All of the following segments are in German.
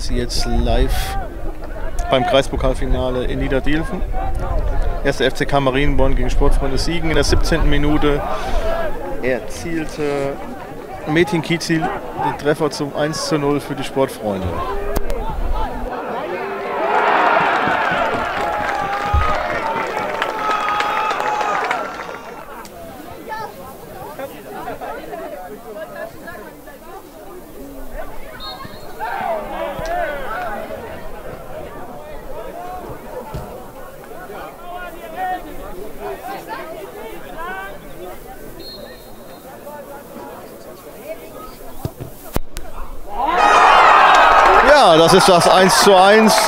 Sie jetzt live beim Kreispokalfinale in Niederdielfen. 1. FCK Marienborn gegen Sportfreunde Siegen. In der 17. Minute erzielte Metin Kizil den Treffer zum 1:0 für die Sportfreunde. Ja, das ist das 1:1.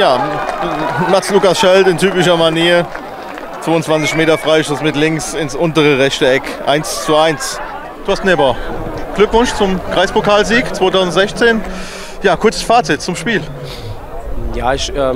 Mats Lukas Scheld in typischer Manier. 22 Meter Freistoß mit links ins untere rechte Eck. 1:1. Thorsten Eber, Glückwunsch zum Kreispokalsieg 2016. Ja, kurzes Fazit zum Spiel. Ja,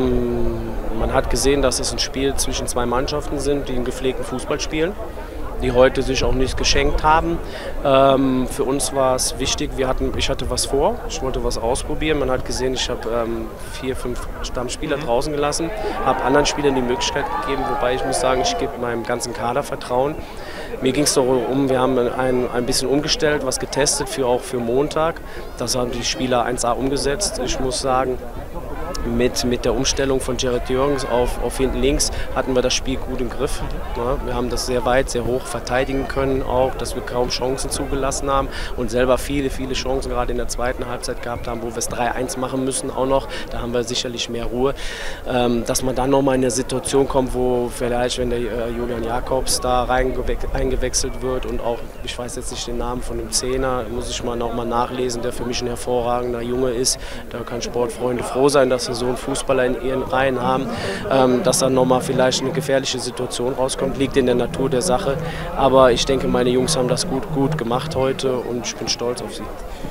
man hat gesehen, dass es ein Spiel zwischen zwei Mannschaften sind, die einen gepflegten Fußball spielen, die heute sich auch nichts geschenkt haben. Für uns war es wichtig, ich hatte was vor, ich wollte was ausprobieren. Man hat gesehen, ich habe 4, 5 Stammspieler draußen gelassen, habe anderen Spielern die Möglichkeit gegeben, wobei ich muss sagen, ich gebe meinem ganzen Kader Vertrauen. Mir ging es darum, wir haben ein bisschen umgestellt, was getestet, auch für Montag. Das haben die Spieler 1A umgesetzt. Ich muss sagen, mit der Umstellung von Jared Jürgens auf hinten links hatten wir das Spiel gut im Griff. Ja, wir haben das sehr weit, sehr hoch verteidigen können, auch, dass wir kaum Chancen zugelassen haben und selber viele Chancen gerade in der zweiten Halbzeit gehabt haben, wo wir es 3:1 machen müssen auch noch. Da haben wir sicherlich mehr Ruhe. Dass man dann nochmal in eine Situation kommt, wo vielleicht, wenn der Julian Jakobs da eingewechselt wird und auch, ich weiß jetzt nicht den Namen von dem Zehner, muss ich mal nochmal nachlesen, der für mich ein hervorragender Junge ist. Da kann Sportfreunde froh sein, dass sie so einen Fußballer in ihren Reihen haben, dass dann nochmal vielleicht eine gefährliche Situation rauskommt, liegt in der Natur der Sache. Aber ich denke, meine Jungs haben das gut gemacht heute und ich bin stolz auf sie.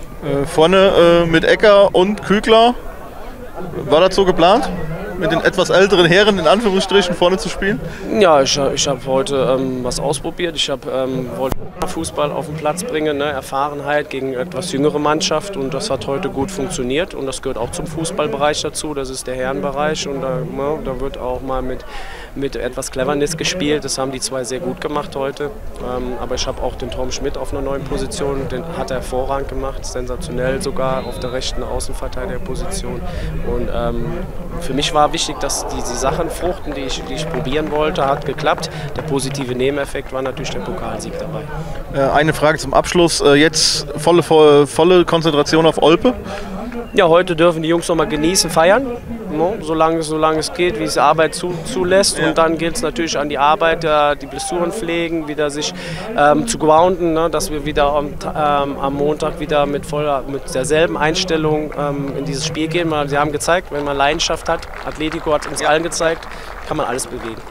Vorne mit Ecker und Kügler, war das so geplant? Mit den etwas älteren Herren in Anführungsstrichen vorne zu spielen? Ja, ich habe heute was ausprobiert. Ich wollte Fußball auf den Platz bringen, ne? Erfahrenheit gegen etwas jüngere Mannschaft und das hat heute gut funktioniert und das gehört auch zum Fußballbereich dazu. Das ist der Herrenbereich und da wird auch mal mit etwas Cleverness gespielt. Das haben die zwei sehr gut gemacht heute. Aber ich habe auch den Tom Schmidt auf einer neuen Position, den hat er hervorragend gemacht, sensationell sogar auf der rechten Außenverteidigerposition. Und für mich war wichtig, dass die Sachen fruchten, die ich probieren wollte, hat geklappt. Der positive Nebeneffekt war natürlich der Pokalsieg dabei. Eine Frage zum Abschluss. Jetzt volle Konzentration auf Olpe? Ja, heute dürfen die Jungs noch mal genießen, feiern, no, solange es geht, wie es die Arbeit zulässt. Ja. Und dann geht es natürlich an die Arbeit, die Blessuren pflegen, wieder sich zu grounden, ne, dass wir wieder am Montag wieder mit derselben Einstellung in dieses Spiel gehen. Sie haben gezeigt, wenn man Leidenschaft hat, Atletico hat uns allen gezeigt, kann man alles bewegen.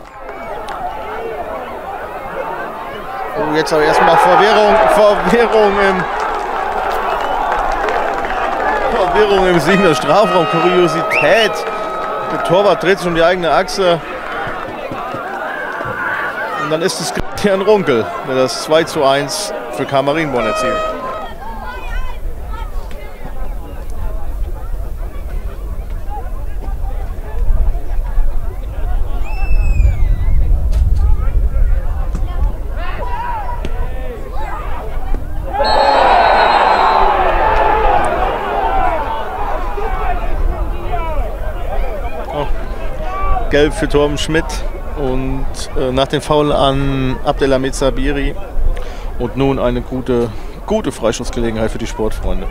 Oh, jetzt aber erstmal Verwirrung im Siegener Strafraum, Kuriosität. Der Torwart dreht sich um die eigene Achse. Und dann ist es Christian Runkel, der das 2:1 für KA Marienborn erzielt. Gelb für Torben Schmidt und nach dem Foul an Abdelhamid Sabiri und nun eine gute Freistoßgelegenheit für die Sportfreunde.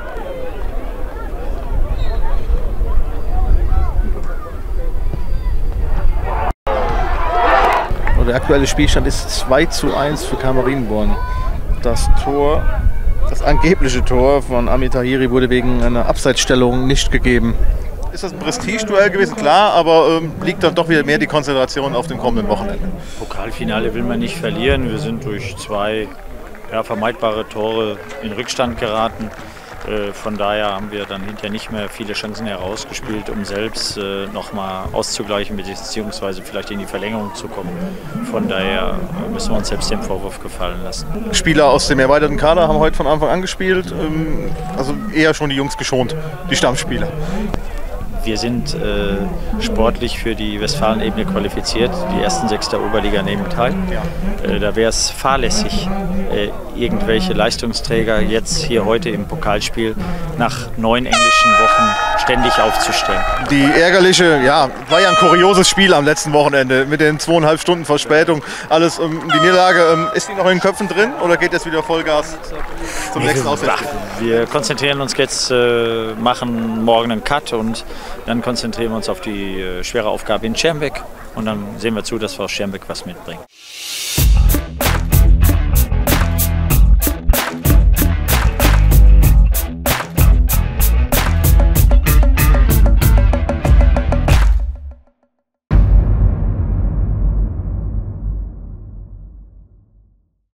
Und der aktuelle Spielstand ist 2:1 für KA Marienborn. Das angebliche Tor von Amir Tahiri wurde wegen einer Abseitsstellung nicht gegeben. Ist das ein Prestigeduell gewesen? Klar, aber liegt dann doch wieder mehr die Konzentration auf dem kommenden Wochenende? Pokalfinale will man nicht verlieren. Wir sind durch 2 vermeidbare Tore in Rückstand geraten. Von daher haben wir dann hinterher nicht mehr viele Chancen herausgespielt, um selbst nochmal auszugleichen beziehungsweise vielleicht in die Verlängerung zu kommen. Von daher müssen wir uns selbst den Vorwurf gefallen lassen. Spieler aus dem erweiterten Kader haben heute von Anfang an gespielt, also eher schon die Jungs geschont, die Stammspieler. Wir sind sportlich für die Westfalen-Ebene qualifiziert. Die ersten 6 der Oberliga nehmen teil. Da wäre es fahrlässig, irgendwelche Leistungsträger jetzt hier heute im Pokalspiel nach 9 englischen Wochen ständig aufzustellen. Die ärgerliche, war ja ein kurioses Spiel am letzten Wochenende mit den 2,5 Stunden Verspätung. Alles, die Niederlage, ist die noch in den Köpfen drin oder geht jetzt wieder Vollgas zum nächsten Auswärtsspiel? Wir konzentrieren uns jetzt, machen morgen einen Cut und dann konzentrieren wir uns auf die schwere Aufgabe in Schermbeck und dann sehen wir zu, dass wir aus Schermbeck was mitbringen.